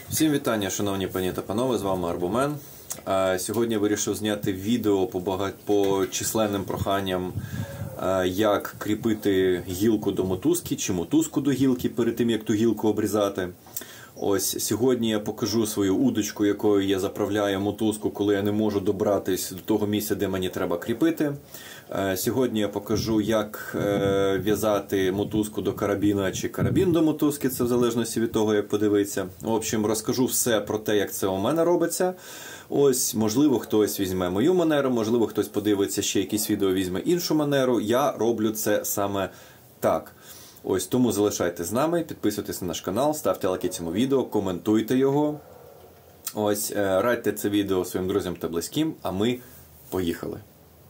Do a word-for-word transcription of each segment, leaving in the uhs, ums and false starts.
Всім вітання, шановні пані та панове, з вами Арбумен. Сьогодні я вирішив зняти відео по, багать... по численним проханням, як кріпити гілку до мотузки чи мотузку до гілки перед тим, як ту гілку обрізати. Ось сьогодні я покажу свою удочку, якою я заправляю мотузку, коли я не можу добратись до того місця, де мені треба кріпити. Сьогодні я покажу, як в'язати мотузку до карабіна чи карабін до мотузки, це в залежності від того, як подивитися. В общем, розкажу все про те, як це у мене робиться. Ось, можливо, хтось візьме мою манеру, можливо, хтось подивиться ще якісь відео, візьме іншу манеру. Я роблю це саме так. Ось, тому залишайтесь з нами, підписуйтесь на наш канал, ставте лайки цьому відео, коментуйте його. Ось, радьте це відео своїм друзям та близьким, а ми поїхали.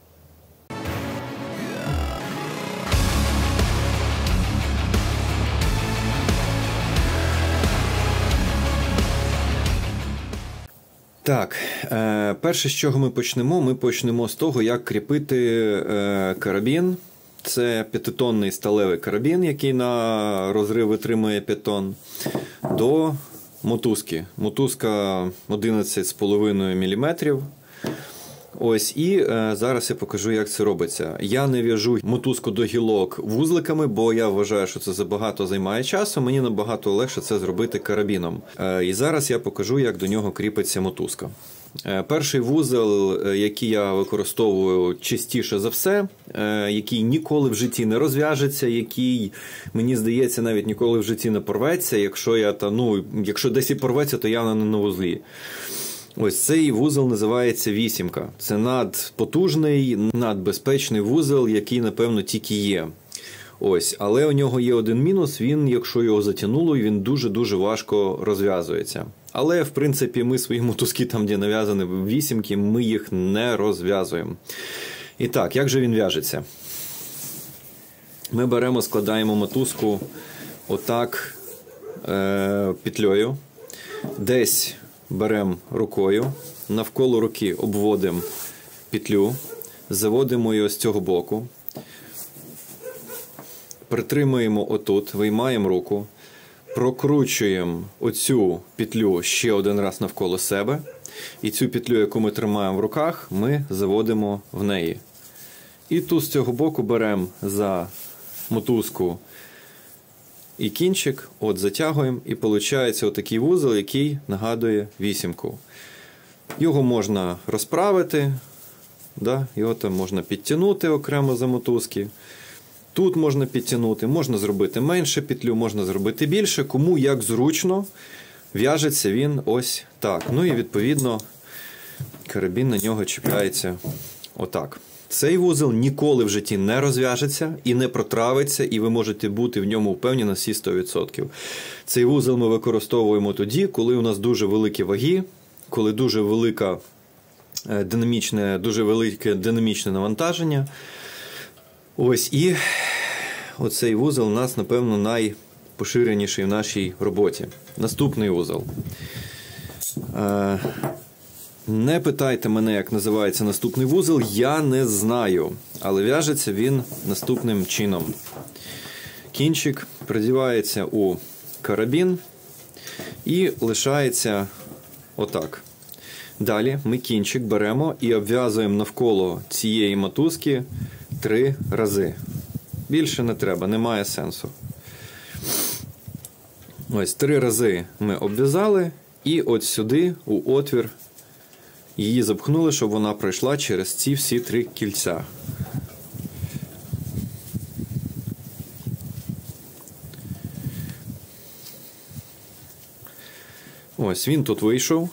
Так, е, перше, з чого ми почнемо, ми почнемо з того, як кріпити е, карабін. Це п'ятитонний сталевий карабін, який на розрив витримує п'ять тонн, до мотузки. Мотузка одинадцять з половиною міліметрів. Ось, і е, зараз я покажу, як це робиться. Я не в'яжу мотузку до гілок вузликами, бо я вважаю, що це забагато займає часу. Мені набагато легше це зробити карабіном. Е, і зараз я покажу, як до нього кріпиться мотузка. Е, перший вузол, який я використовую частіше за все, е, який ніколи в житті не розв'яжеться, який, мені здається, навіть ніколи в житті не порветься. Якщо, я, та, ну, якщо десь і порветься, то явно не на вузлі. Ось цей вузол називається вісімка. Це надпотужний, надбезпечний вузол, який, напевно, тільки є. Ось, але у нього є один мінус, він, якщо його затягнуло, він дуже-дуже важко розв'язується. Але, в принципі, ми свої мотузки, там, де нав'язані вісімки, ми їх не розв'язуємо. І так, як же він в'яжеться? Ми беремо, складаємо мотузку отак е- петлею, десь беремо рукою, навколо руки обводимо петлю, заводимо її з цього боку, притримуємо отут, виймаємо руку, прокручуємо оцю петлю ще один раз навколо себе, і цю петлю, яку ми тримаємо в руках, ми заводимо в неї. І тут з цього боку беремо за мотузку і кінчик, от затягуємо, і виходить отакий вузол, який нагадує вісімку. Його можна розправити, да? Його там можна підтягнути окремо за мотузки. Тут можна підтягнути, можна зробити менше петлю, можна зробити більше. Кому як зручно, в'яжеться він ось так. Ну і відповідно карабін на нього чіпляється отак. Цей вузол ніколи в житті не розв'яжеться і не протравиться, і ви можете бути в ньому впевнені на всі сто відсотків. Цей вузол ми використовуємо тоді, коли у нас дуже великі ваги, коли дуже велика динамічне, дуже велике динамічне навантаження. Ось, і оцей вузол у нас, напевно, найпоширеніший в нашій роботі. Наступний вузол. Не питайте мене, як називається наступний вузол, я не знаю. Але в'яжеться він наступним чином. Кінчик придівається у карабін і лишається отак. Далі ми кінчик беремо і обв'язуємо навколо цієї мотузки три рази. Більше не треба, немає сенсу. Ось, три рази ми обв'язали і от сюди, у отвір, її запхнули, щоб вона пройшла через ці всі три кільця. Ось, він тут вийшов.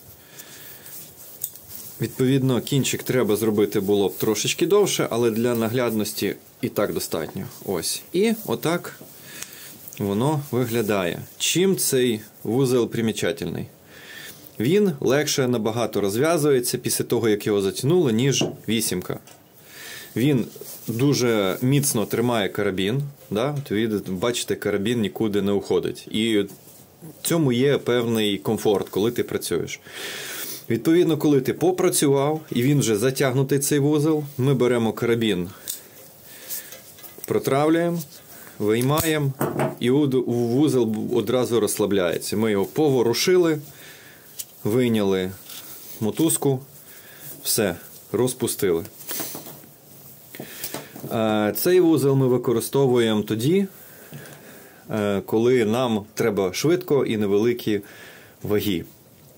Відповідно, кінчик треба зробити було б трошечки довше, але для наглядності і так достатньо. Ось. І отак воно виглядає. Чим цей вузол примічательний? Він легше набагато розв'язується після того, як його затягнули, ніж вісімка. Він дуже міцно тримає карабін. Да? Ви бачите, карабін нікуди не уходить. І в цьому є певний комфорт, коли ти працюєш. Відповідно, коли ти попрацював, і він вже затягнутий цей вузол, ми беремо карабін, протравлюємо, виймаємо, і вузол одразу розслабляється. Ми його поворушили, вийняли мотузку, все, розпустили. Цей вузол ми використовуємо тоді, коли нам треба швидко і невеликі ваги.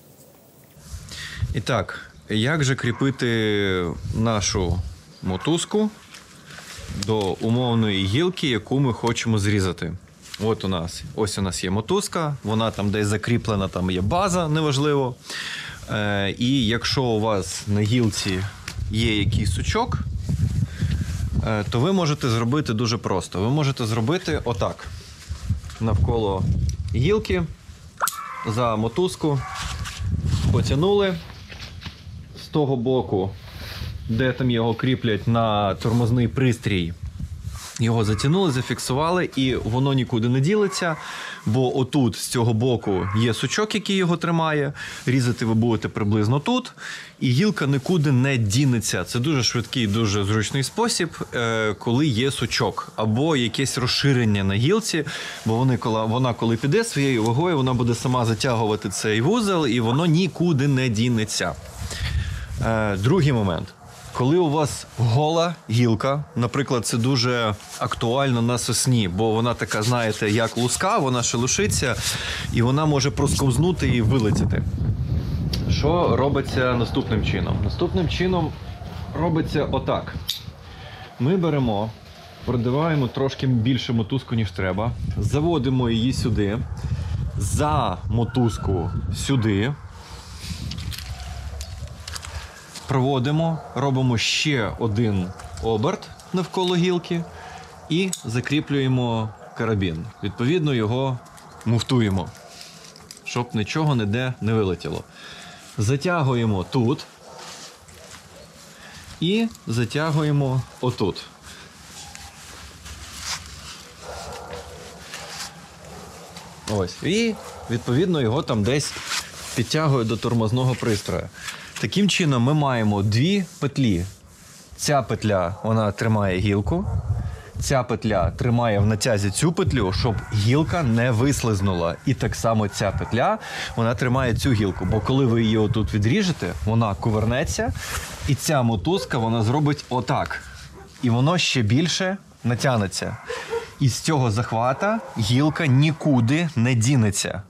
І так, як же кріпити нашу мотузку до умовної гілки, яку ми хочемо зрізати? От у нас, ось у нас є мотузка, вона там десь закріплена, там є база, неважливо. Е, і якщо у вас на гілці є якийсь сучок, е, то ви можете зробити дуже просто. Ви можете зробити отак. Навколо гілки, за мотузку, потягнули. З того боку, де там його кріплять на тормозний пристрій, його затягнули, зафіксували, і воно нікуди не ділиться, бо отут з цього боку є сучок, який його тримає, різати ви будете приблизно тут, і гілка нікуди не дінеться. Це дуже швидкий, дуже зручний спосіб, коли є сучок, або якесь розширення на гілці, бо вони, коли, вона коли піде своєю вагою, вона буде сама затягувати цей вузол, і воно нікуди не дінеться. Другий момент. Коли у вас гола гілка, наприклад, це дуже актуально на сосні, бо вона така, знаєте, як луска, вона шелушиться, і вона може просковзнути і вилетіти. Що робиться наступним чином? Наступним чином робиться отак. Ми беремо, продіваємо трошки більше мотузку, ніж треба, заводимо її сюди, за мотузку сюди, проводимо, робимо ще один оберт навколо гілки і закріплюємо карабін. Відповідно, його муфтуємо, щоб нічого ніде не вилетіло. Затягуємо тут і затягуємо отут. Ось. І, відповідно, його там десь підтягує до тормозного пристрою. Таким чином ми маємо дві петлі. Ця петля, вона тримає гілку. Ця петля тримає в натязі цю петлю, щоб гілка не вислизнула. І так само ця петля, вона тримає цю гілку. Бо коли ви її отут відріжете, вона кувернеться, і ця мотузка, вона зробить отак. І воно ще більше натягнеться. І з цього захвата гілка нікуди не дінеться.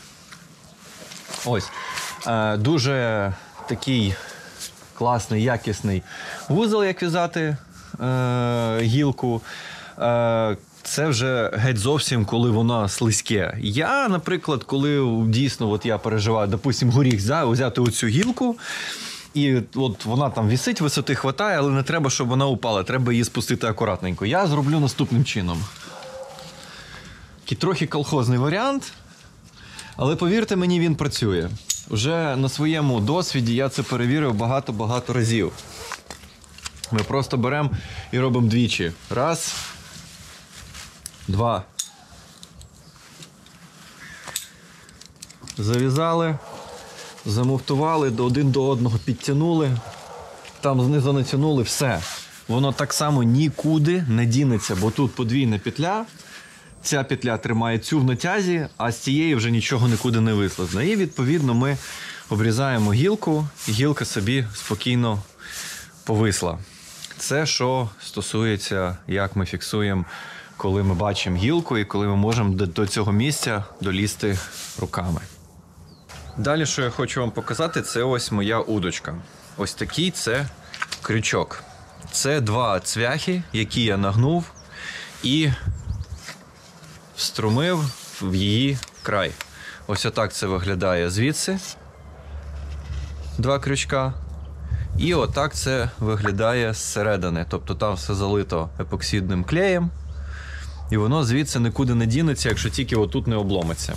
Ось. Дуже такий класний, якісний вузол, як в'язати е, гілку. Е, це вже геть зовсім, коли вона слизьке. Я, наприклад, коли дійсно от я переживаю, допустим, горіх взяти оцю гілку, і от вона там висить, висоти хватає, але не треба, щоб вона упала, треба її спустити акуратненько. Я зроблю наступним чином. Такий трохи колхозний варіант, але повірте мені, він працює. Вже на своєму досвіді я це перевірив багато-багато разів. Ми просто беремо і робимо двічі. Раз, два. Зав'язали, замуфтували, один до одного підтягнули, там знизу натягнули, все. Воно так само нікуди не дінеться, бо тут подвійна петля. Ця петля тримає цю в натязі, а з цієї вже нічого нікуди не вислизне. І, відповідно, ми обрізаємо гілку, і гілка собі спокійно повисла. Це, що стосується, як ми фіксуємо, коли ми бачимо гілку і коли ми можемо до цього місця долізти руками. Далі, що я хочу вам показати, це ось моя удочка. Ось такий це крючок. Це два цвяхи, які я нагнув і вструмив в її край. Ось отак це виглядає звідси. Два крючка. І отак це виглядає зсередини. Тобто там все залито епоксидним клеєм. І воно звідси нікуди не дінеться, якщо тільки отут не обломиться.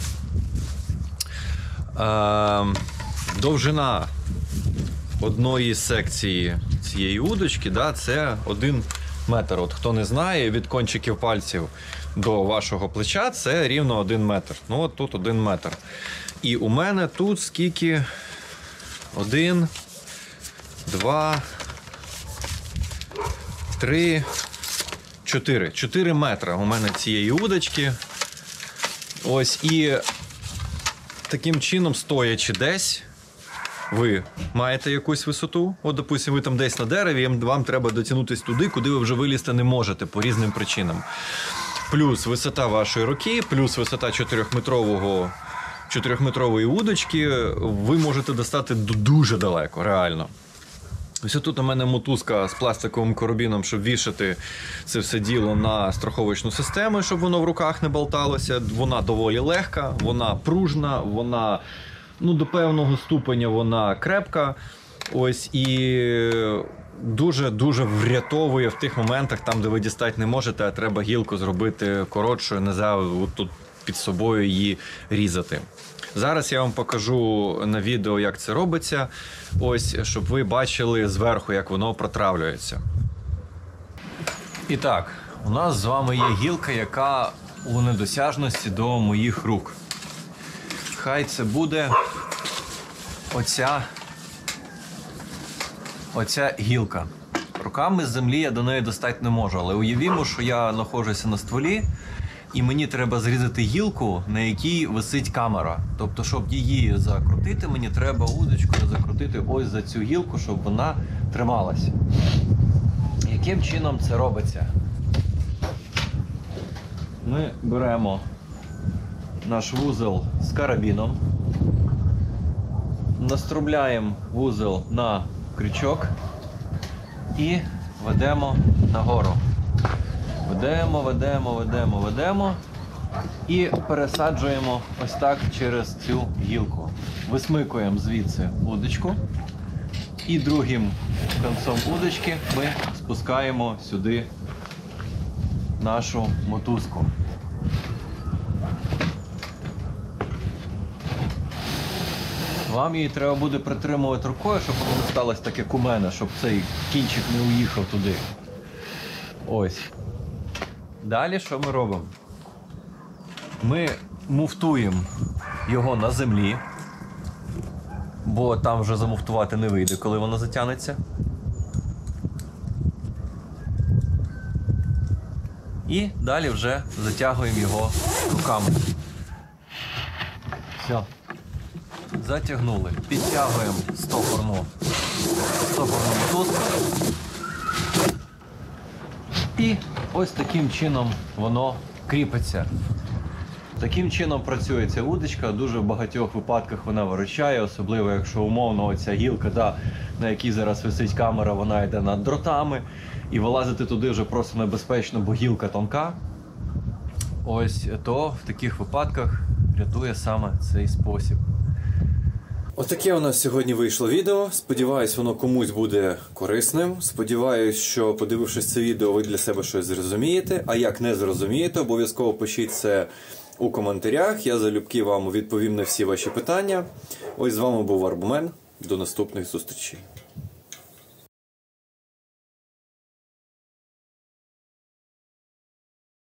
Е, довжина одної секції цієї удочки, да, це один метр. От хто не знає, від кончиків пальців до вашого плеча це рівно один метр. Ну от тут один метр. І у мене тут скільки? Один, два, три, чотири. чотири метри у мене цієї удочки. Ось, і таким чином, стоячи десь, ви маєте якусь висоту. От, допустим, ви там десь на дереві, і вам треба дотягнутися туди, куди ви вже вилізти не можете по різним причинам. Плюс висота вашої руки, плюс висота чотирьохметрового, чотирьохметрової удочки, ви можете достати дуже далеко, реально. Ось тут у мене мотузка з пластиковим карабіном, щоб вішати це все діло на страховочну систему, щоб воно в руках не болталося. Вона доволі легка, вона пружна, вона, ну, до певного ступеня вона крепка. Ось, і дуже-дуже врятовує в тих моментах, там, де ви дістати не можете, а треба гілку зробити коротшою, не за тут під собою її різати. Зараз я вам покажу на відео, як це робиться, ось, щоб ви бачили зверху, як воно протравлюється. І так, у нас з вами є гілка, яка у недосяжності до моїх рук. Хай це буде оця, оця гілка. Руками з землі я до неї достати не можу, але уявімо, що я знаходжуся на стволі, і мені треба зрізати гілку, на якій висить камера. Тобто, щоб її закрутити, мені треба удочкою закрутити ось за цю гілку, щоб вона трималася. Яким чином це робиться? Ми беремо наш вузол з карабіном, наструмляємо вузол на крючок і ведемо нагору. Ведемо, ведемо, ведемо, ведемо і пересаджуємо ось так через цю гілку. Висмикуємо звідси удочку і другим кінцем удочки ми спускаємо сюди нашу мотузку. Вам її треба буде притримувати рукою, щоб воно не сталося так, як у мене, щоб цей кінчик не уїхав туди. Ось. Далі що ми робимо? Ми муфтуємо його на землі, бо там вже замуфтувати не вийде, коли воно затягнеться. І далі вже затягуємо його руками. Все. Затягнули. Підтягуємо стопорну, стопорну мотузку. І ось таким чином воно кріпиться. Таким чином працює ця удочка. Дуже в багатьох випадках вона виручає, особливо якщо умовно оця гілка, да, на якій зараз висить камера, вона йде над дротами. І вилазити туди вже просто небезпечно, бо гілка тонка. Ось, то в таких випадках рятує саме цей спосіб. Отаке у нас сьогодні вийшло відео. Сподіваюсь, воно комусь буде корисним. Сподіваюсь, що, подивившись це відео, ви для себе щось зрозумієте. А як не зрозумієте, обов'язково пишіть це у коментарях. Я залюбки вам відповім на всі ваші питання. Ось з вами був Арбумен. До наступних зустрічей.